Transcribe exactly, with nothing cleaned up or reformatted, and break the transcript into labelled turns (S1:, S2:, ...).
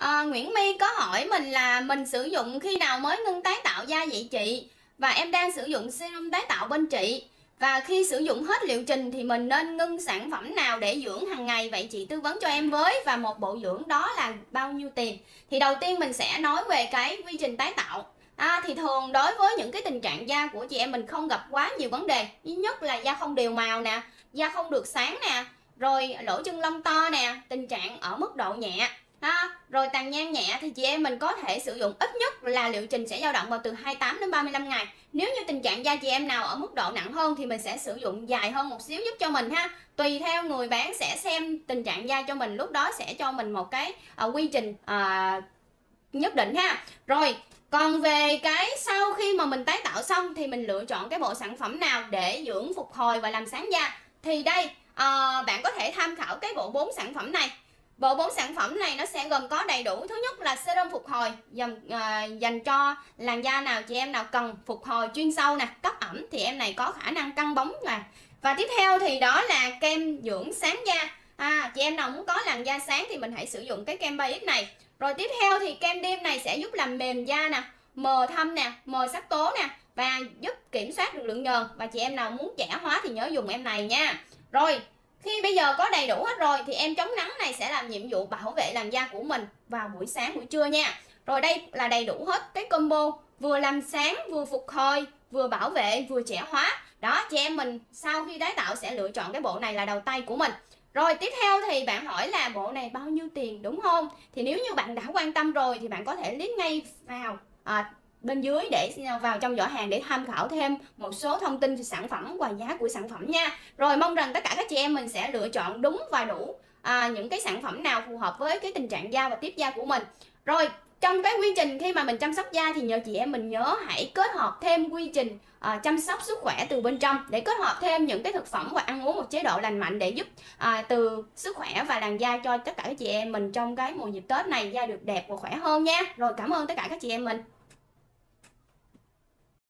S1: À, Nguyễn My có hỏi mình là mình sử dụng khi nào mới ngưng tái tạo da vậy chị? Và em đang sử dụng serum tái tạo bên chị. Và khi sử dụng hết liệu trình thì mình nên ngưng sản phẩm nào để dưỡng hàng ngày vậy chị tư vấn cho em với, và một bộ dưỡng đó là bao nhiêu tiền? Thì đầu tiên mình sẽ nói về cái quy trình tái tạo. À, thì thường đối với những cái tình trạng da của chị em mình không gặp quá nhiều vấn đề. Thứ nhất là da không đều màu nè, da không được sáng nè, rồi lỗ chân lông to nè, tình trạng ở mức độ nhẹ. Ha, rồi tàn nhang nhẹ thì chị em mình có thể sử dụng ít nhất là liệu trình sẽ dao động vào từ hai mươi tám đến ba mươi lăm ngày. Nếu như tình trạng da chị em nào ở mức độ nặng hơn thì mình sẽ sử dụng dài hơn một xíu giúp cho mình ha. Tùy theo người bán sẽ xem tình trạng da cho mình, lúc đó sẽ cho mình một cái uh, quy trình uh, nhất định ha. Rồi còn về cái sau khi mà mình tái tạo xong thì mình lựa chọn cái bộ sản phẩm nào để dưỡng phục hồi và làm sáng da, thì đây uh, bạn có thể tham khảo cái bộ bốn sản phẩm này. Bộ bốn sản phẩm này nó sẽ gồm có đầy đủ. Thứ nhất là serum phục hồi dành, uh, dành cho làn da nào chị em nào cần phục hồi chuyên sâu nè, cấp ẩm thì em này có khả năng căng bóng nè. Và tiếp theo thì đó là kem dưỡng sáng da. À, chị em nào muốn có làn da sáng thì mình hãy sử dụng cái kem ba ích này. Rồi tiếp theo thì kem đêm này sẽ giúp làm mềm da nè, mờ thâm nè, mờ sắc tố nè, và giúp kiểm soát được lượng nhờn. Và chị em nào muốn trẻ hóa thì nhớ dùng em này nha. Rồi khi bây giờ có đầy đủ hết rồi thì em chống nắng này sẽ làm nhiệm vụ bảo vệ làn da của mình vào buổi sáng buổi trưa nha. Rồi đây là đầy đủ hết cái combo, vừa làm sáng, vừa phục hồi, vừa bảo vệ, vừa trẻ hóa. Đó, chị em mình sau khi tái tạo sẽ lựa chọn cái bộ này là đầu tay của mình. Rồi tiếp theo thì bạn hỏi là bộ này bao nhiêu tiền đúng không? Thì nếu như bạn đã quan tâm rồi thì bạn có thể click ngay vào à, bên dưới để vào trong giỏ hàng để tham khảo thêm một số thông tin về sản phẩm và giá của sản phẩm nha. Rồi mong rằng tất cả các chị em mình sẽ lựa chọn đúng và đủ à, những cái sản phẩm nào phù hợp với cái tình trạng da và tiếp da của mình. Rồi trong cái quy trình khi mà mình chăm sóc da thì nhờ chị em mình nhớ hãy kết hợp thêm quy trình à, chăm sóc sức khỏe từ bên trong, để kết hợp thêm những cái thực phẩm và ăn uống một chế độ lành mạnh để giúp à, từ sức khỏe và làn da cho tất cả các chị em mình trong cái mùa dịp Tết này da được đẹp và khỏe hơn nha. Rồi cảm ơn tất cả các chị em mình.